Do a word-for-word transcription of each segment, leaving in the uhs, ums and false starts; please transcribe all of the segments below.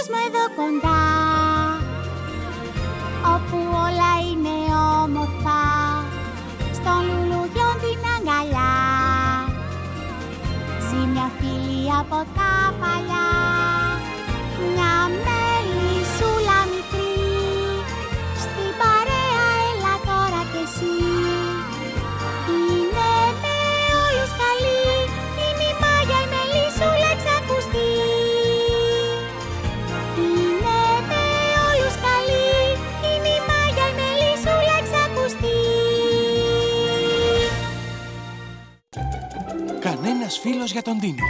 κόσμο εδώ κοντά, όπου όλα είναι όμορφα, στον λουλουδιών την αγκαλιά. Ζει μια φίλη από τα παλιά, μια μελισσούλα μικρή. Στην παρέα έλα τώρα κι εσύ. Είναι με όλους καλή, είναι η Μάγια η μελισσούλα εξακουστή. Είναι με όλους καλή, είναι η Μάγια η μελισσούλα εξακουστή. Κανένας φίλος για τον Τίνο.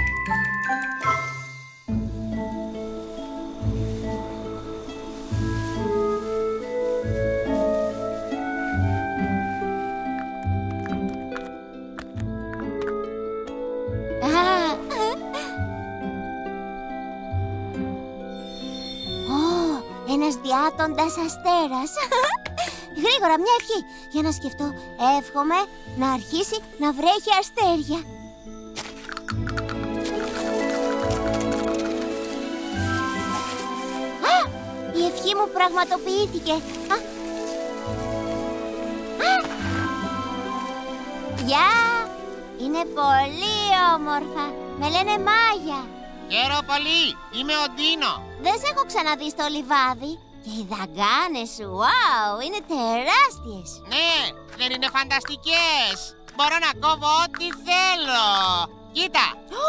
Ένας διάτοντας αστέρας. Γρήγορα μια ευχή για να σκεφτώ. Εύχομαι να αρχίσει να βρέχει αστέρια. Α, η ευχή μου πραγματοποιήθηκε. Α. Α. Γεια! Είναι πολύ όμορφα. Με λένε Μάγια. Χαίρο πολύ, είμαι ο Ντίνο. Δεν σε έχω ξαναδεί στο λιβάδι. Και οι δαγκάνες σου, wow, είναι τεράστιες. Ναι, δεν είναι φανταστικές? Μπορώ να κόβω ό,τι θέλω. Κοίτα.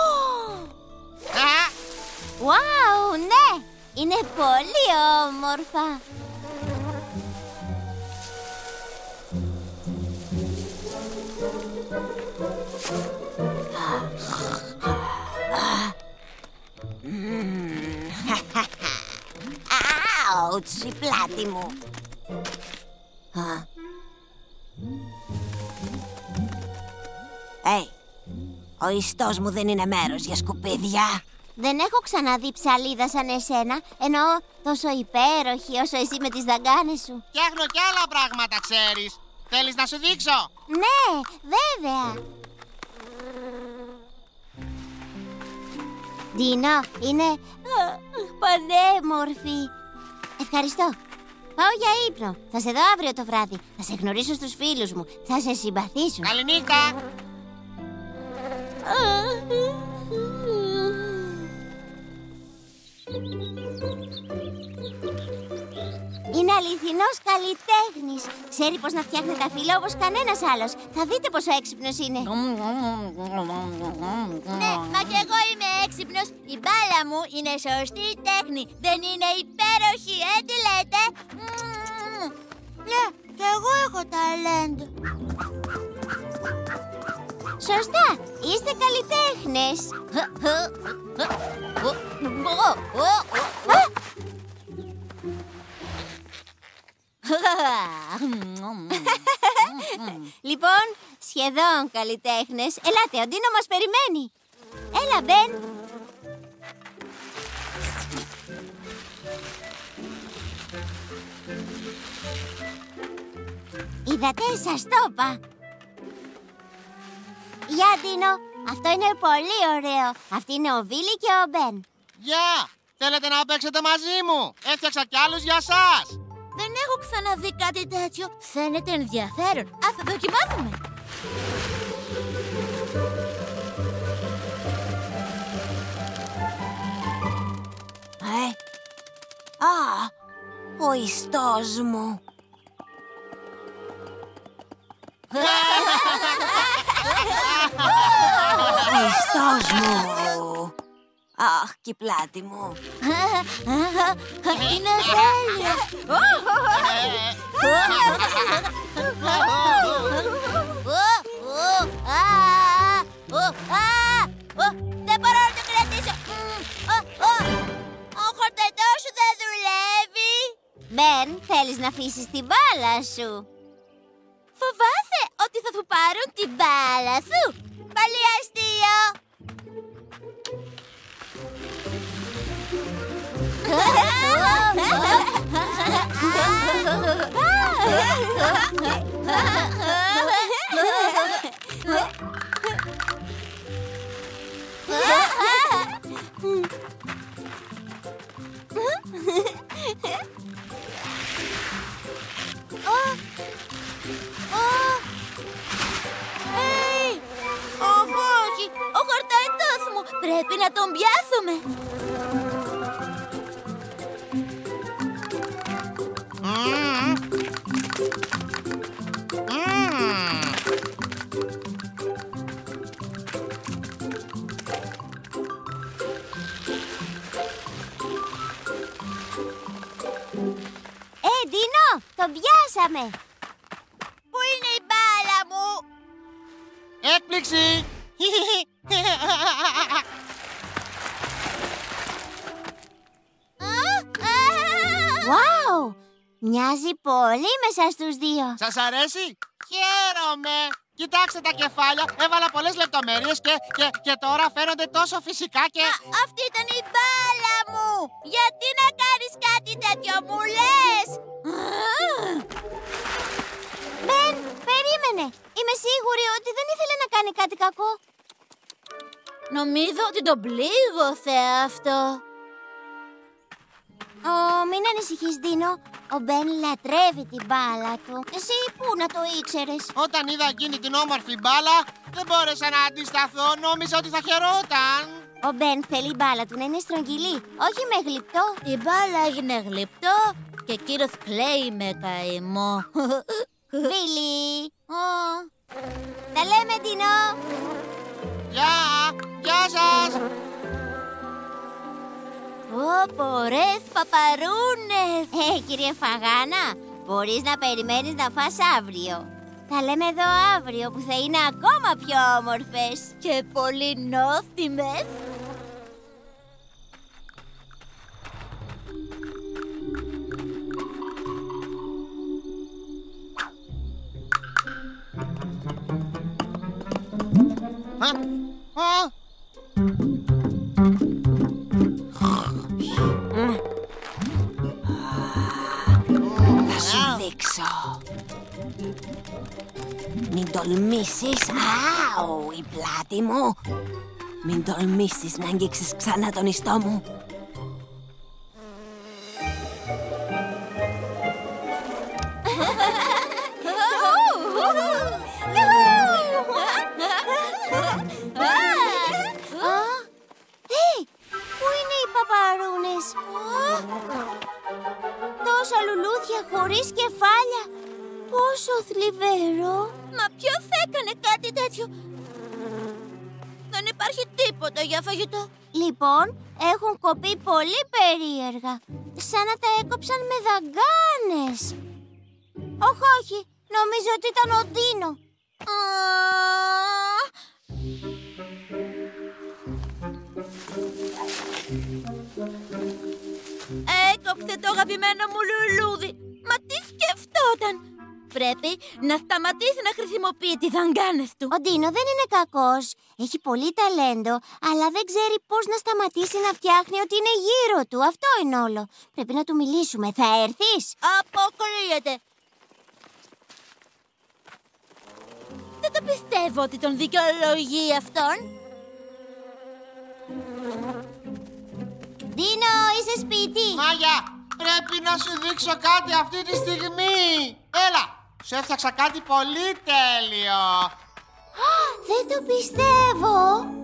Α, Wow, ναι, είναι πολύ όμορφα. Αουτς, η πλάτη μου. Hey, ο ιστός μου δεν είναι μέρος για σκουπίδια. Δεν έχω ξαναδεί ψαλίδα σαν εσένα. Εννοώ τόσο υπέροχη όσο εσύ με τις δαγκάνες σου. φτιάχνω κι άλλα πράγματα, ξέρεις. Θέλεις να σου δείξω? Ναι, βέβαια. Ντίνο, είναι α, πανέμορφη. Ευχαριστώ. Πάω για ύπνο. Θα σε δω αύριο το βράδυ. Θα σε γνωρίσω στους φίλους μου. Θα σε συμπαθήσουν. Καληνύχτα. Είναι αληθινός καλλιτέχνης. Ξέρει πως να φτιάχνει τα φύλλα όπως κανένας άλλος. Θα δείτε πόσο έξυπνος είναι. Ναι, μα κι εγώ είμαι έξυπνος. Η μπάλα μου είναι σωστή τέχνη. Δεν είναι υπέροχη, ε, τι λέτε? Ναι, κι εγώ έχω ταλέντο. Σωστά, είστε καλλιτέχνες. Λοιπόν, σχεδόν καλλιτέχνες. Ελάτε, ο Ντίνο μας περιμένει. Έλα, Μπεν. Είδατε, σας το είπα. Γεια, Ντίνο. Αυτό είναι πολύ ωραίο. Αυτή είναι ο Βίλι και ο Μπεν. Γεια! Θέλετε να παίξετε μαζί μου? Έφτιαξα κι άλλους για σας. Δεν έχω ξαναδεί κάτι τέτοιο. Φαίνεται ενδιαφέρον. Α, θα δοκιμάσουμε. Ε, α, ο ιστός μου. Ο ιστός μου. Αχ, και η πλάτη μου. Είναι τέλειο. Δεν μπορώ να το κρατήσω. Ο χορτατός σου δεν δουλεύει. Μπεν, θέλεις να αφήσεις την μπάλα σου? Φοβάσαι ότι θα σου πάρουν την μπάλα σου? Πολύ αστείο. Hey! Όχι, ο χορταϊτός μου. Πρέπει να τον πιάσουμε. Ε, Ντίνο, τον πιάσαμε. Πού είναι η μπάλα μου? Έκπληξη! Wow! Μοιάζει πολύ μέσα στους δύο. Σας αρέσει? Χαίρομαι! Κοιτάξτε τα κεφάλια, έβαλα πολλές λεπτομέρειες και, και, και τώρα φαίνονται τόσο φυσικά και... Α, αυτή ήταν η μπάλα μου! Γιατί να κάνεις κάτι τέτοιο, μου λες? Μπεν, περίμενε! Είμαι σίγουρη ότι δεν ήθελε να κάνει κάτι κακό. Νομίζω ότι τον πλήγωθε αυτό. Ω, μην ανησυχείς, Ντίνο. Ο Μπεν λατρεύει την μπάλα του. Εσύ πού να το ήξερες? Όταν είδα εκείνη την όμορφη μπάλα, δεν μπόρεσα να αντισταθώ. Νόμιζα ότι θα χαιρόταν. Ο Μπεν θέλει η μπάλα του να είναι στρογγυλή, όχι με γλυπτό. Η μπάλα έγινε γλυπτό και κύριος κλαίει με καημό. Βίλι! Τα λέμε, Ντίνο! Γεια! Γεια σας! Ω, ωραίες παπαρούνες! Ε, κύριε Φαγάνα, μπορείς να περιμένεις να φας αύριο. Τα λέμε εδώ αύριο που θα είναι ακόμα πιο όμορφες και πολύ νόστιμες. Α, α, Θα σου δείξω. Μην τολμήσεις. Αου, η πλάτη μου. Μην τολμήσεις να αγγίξεις ξανά τον ιστό μου. Πού είναι οι παπαρούνες? Τόσα λουλούδια χωρίς κεφάλια. Πόσο θλιβερό. Μα ποιος έκανε κάτι τέτοιο? Δεν υπάρχει τίποτα για φαγητό. Λοιπόν, έχουν κοπεί πολύ περίεργα. Σαν να τα έκοψαν με δαγκάνες. Όχι, όχι. Νομίζω ότι ήταν ο Ντίνο. Έκοψε το αγαπημένο μου λουλούδι. Μα τι σκεφτόταν? Πρέπει να σταματήσει να χρησιμοποιεί τις δαγκάνες του. Ο Ντίνο δεν είναι κακός. Έχει πολύ ταλέντο, αλλά δεν ξέρει πώς να σταματήσει να φτιάχνει ότι είναι γύρω του. Αυτό είναι όλο. Πρέπει να του μιλήσουμε. Θα έρθεις? Αποκλείεται. Δεν το πιστεύω ότι τον δικαιολογεί αυτόν. Ντίνο, είσαι σπίτι? Μάγια, πρέπει να σου δείξω κάτι αυτή τη στιγμή. Έλα, σου έφτιαξα κάτι πολύ τέλειο. Δεν το πιστεύω.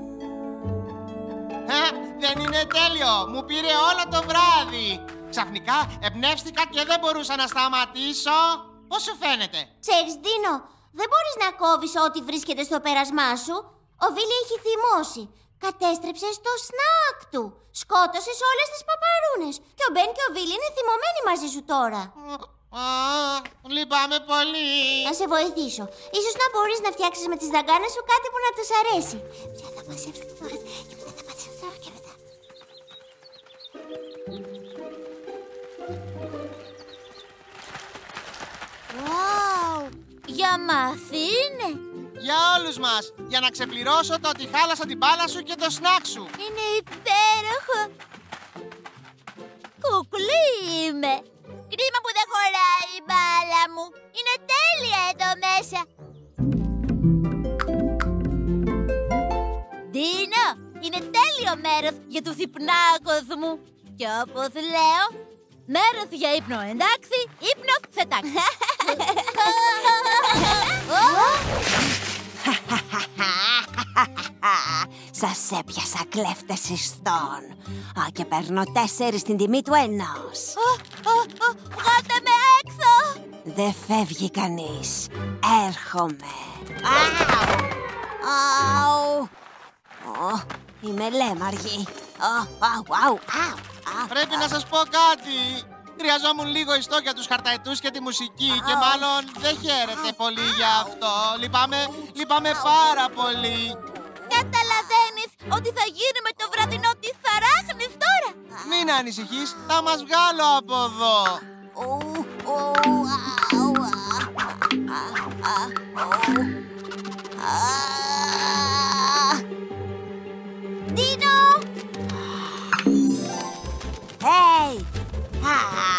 Ε, δεν είναι τέλειο. Μου πήρε όλο το βράδυ. Ξαφνικά εμπνεύστηκα και δεν μπορούσα να σταματήσω. Πώς σου φαίνεται? Ξέρεις, Ντίνο, δεν μπορείς να κόβεις ό,τι βρίσκεται στο πέρασμά σου. Ο Βίλι έχει θυμώσει. Κατέστρεψες το σνακ του. Σκότωσες όλες τις παπαρούνες. Και ο Μπεν και ο Βίλι είναι θυμωμένοι μαζί σου τώρα. Α, λυπάμαι πολύ. Να σε βοηθήσω. Ίσως να μπορείς να φτιάξεις με τις δαγκάνες σου κάτι που να τους αρέσει. Πια θα μαζεύεις και μετά θα μαζεύεις και μετά. Wow, για μας είναι. Για όλους μας. Για να ξεπληρώσω το ότι χάλασα την μπάλα σου και το σνακ σου. Είναι υπέροχο. Κουκλί είμαι. Κρίμα που δεν χωράει η μπάλα μου. Είναι τέλεια εδώ μέσα. Ντίνο, είναι τέλειο μέρος για τους υπνάκους μου. Και όπως λέω, μέρος για ύπνο εντάξει, ύπνο θετάξει. Σας έπιασα κλέφτες ιστών. Α, και παίρνω τέσσερις στην τιμή του ενός. Βγάλτε με έξω! Δεν φεύγει κανείς. Έρχομαι. Αου! Αου! Ω, είμαι λέμαργη. Ω, αου, αου, αου, αου. Πρέπει να σας πω κάτι. Χρειαζόμουν λίγο ιστό για τους χαρταετούς και τη μουσική και μάλλον δεν χαίρεται πολύ για αυτό. Λυπάμαι, λυπάμαι πάρα πολύ. Καταλαβαίνεις ότι θα γίνουμε το βραδινό της θαράχνης τώρα. Μην ανησυχείς, θα μας βγάλω από εδώ. Ου, ου, αου, α, α, α, ου. Α. Ντίνο! Hey! Α,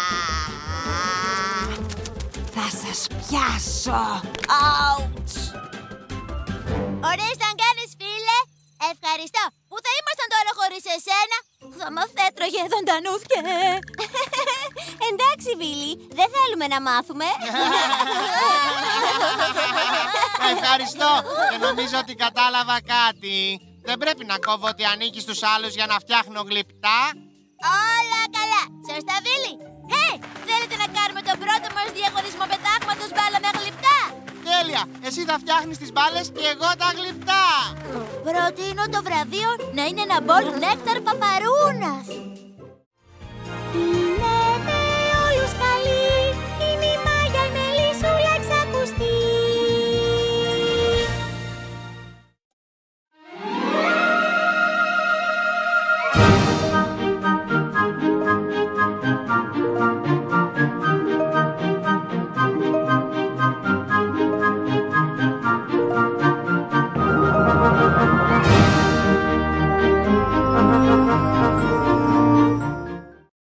θα σας πιάσω. Ouch! Ωραίες να κάνεις, φίλε. Ευχαριστώ. Πού θα ήμασταν τώρα χωρίς εσένα? Θα μας έτρωγε ζωντανούς και... Εντάξει, Βίλι, δεν θέλουμε να μάθουμε. Ευχαριστώ και νομίζω ότι κατάλαβα κάτι. Δεν πρέπει να κόβω ότι ανήκει στους άλλους για να φτιάχνω γλυπτά. Όλα καλά. Σωστά, Βίλι. Hey, θέλετε να κάνουμε τον πρώτο μας διαγωνισμό πετάγματος μπάλα με γλυπτά? Τέλεια! Εσύ θα φτιάχνεις τις μπάλες και εγώ τα γλυπτά. Προτείνω το βραβείο να είναι ένα μπολ νέκταρ παπαρούνας.